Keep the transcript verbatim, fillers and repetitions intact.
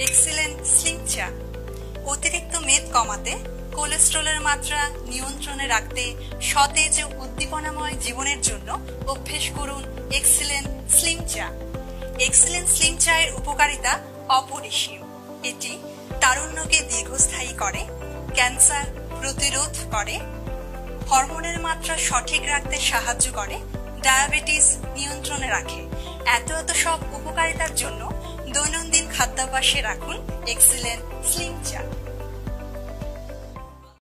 Excellent slim চা। অতিরিক্ত মেদ কমাতে, কোলেস্টেরলের মাত্রা নিয়ন্ত্রণে রাখতে, সতেজ ও উদ্দীপনাময় জীবনের জন্য অভ্যেস করুন এক্সিলেন্ট স্লিম চা। এক্সিলেন্ট স্লিম চায়ের উপকারিতা অপরিসীম। এটি তারুণ্যকে দীর্ঘস্থায়ী করে, ক্যান্সার প্রতিরোধ করে, হরমোনের মাত্রা সঠিক রাখতে সাহায্য করে, ডায়াবেটিস নিয়ন্ত্রণে রাখে। এত এত সব উপকারিতার জন্য দৈনন্দিন খাদ্যাভ্যাসে রাখুন এক্সিলেন্ট স্লিম চা।